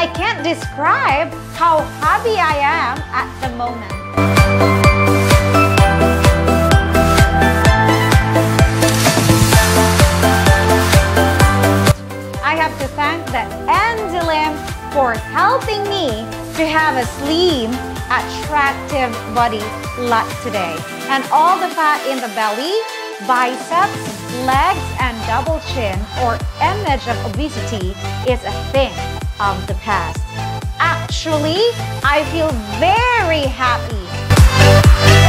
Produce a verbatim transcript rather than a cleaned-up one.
I can't describe how happy I am at the moment. I have to thank the enzylim for helping me to have a slim, attractive body like today. And all the fat in the belly, biceps, legs, and double chin or image of obesity is a thing of the past. Actually, I feel very happy.